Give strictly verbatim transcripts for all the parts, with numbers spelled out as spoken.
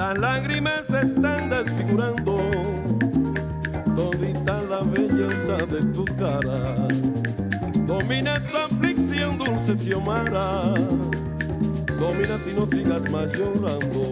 Las lágrimas se están desfigurando todita la belleza de tu cara. Domina tu aflicción, dulce Xiomara. Domínate y no sigas más llorando.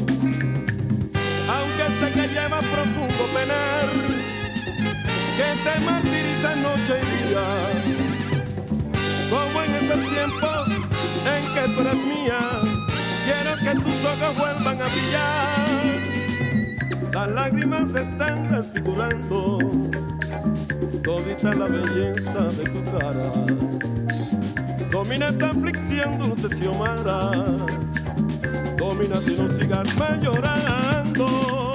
Aunque sé que lleva profundo penar, que te martiriza noche y día, como en ese tiempo en que tú eras mía. Quiero que tus ojos vuelvan a brillar. Las lágrimas se están desfigurando todita la belleza de tu cara. Domina esta aflicción, dulce Xiomara. Domina y no sigas más llorando.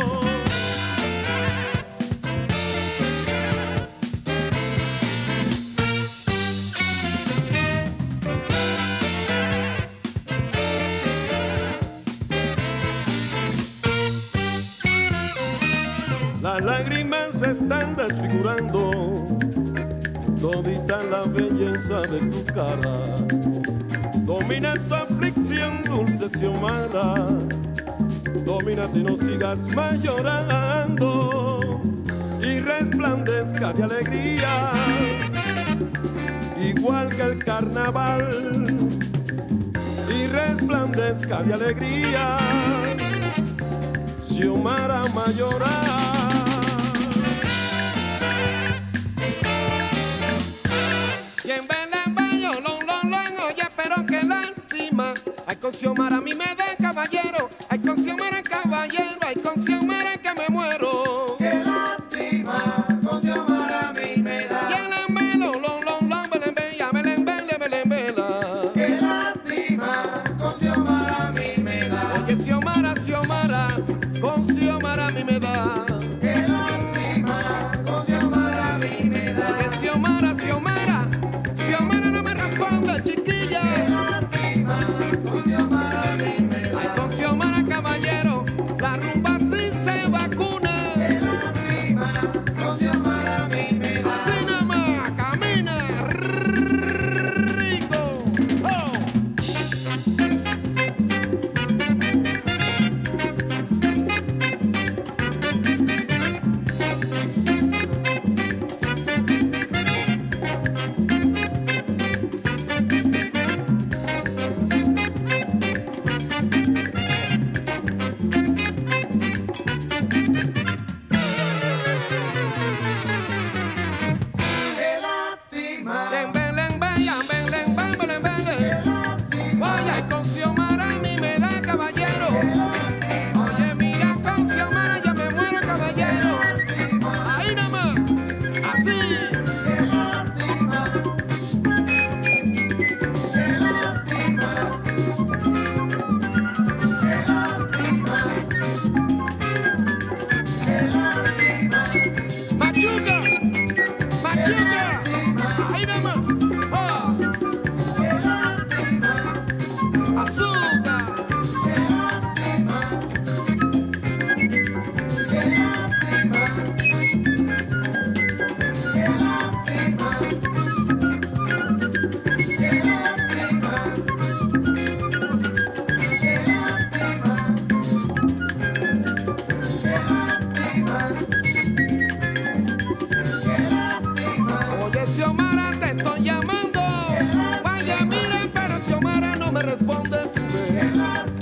Las lágrimas se están desfigurando todita la belleza de tu cara. Domina tu aflicción, dulce Xiomara. Domínate y no sigas más llorando. Y resplandezca de alegría, igual que el carnaval. Y resplandezca de alegría, Xiomara Mayoral. Y en Belén, baño, long, long, long, oye, pero qué lástima. Ay, con Xiomara a mí me da caballero. Ay, con Xiomara caballero. Ay, con Xiomara que me muero. Qué lástima, con Xiomara a mí me da. Y en el Belo, long, long, long, Belén, bella, Belén, Belén, Belén, Bela. Qué lástima, con Xiomara a mí me da. Oye, Xiomara, Xiomara, con Xiomara a mí me da. Qué lástima, con Xiomara a mí me da. Oye, Xiomara, Xiomara, Xiomara no me responde, chiquilla. Qué lástima, con Xiomara a mí me da. Ay, con Xiomara caballero, la rumba sí se vacuna. Qué lástima, con Xiomara a mí me da. Así nada más, camina rico. Oh. Qué lástima, En Belén, bella, Belén, Belén, Belén, qué Belén. lástima, Oye, con Xiomara a mí me da caballero. qué lástima, Oye, mira, con Xiomara ya me muero caballero. Ahí nada más, así. qué lástima, qué lástima, qué lástima, qué lástima. Machuca, machuca. Ahí nada más. Oh, Qué lástima, azúcar. qué lástima, qué lástima, qué lástima, qué lástima, qué lástima, qué lástima, qué lástima. Oye, Xiomara, te estoy llamando. Vaya, miren, pero Xiomara no me responde. Tú ves. Qué lástima.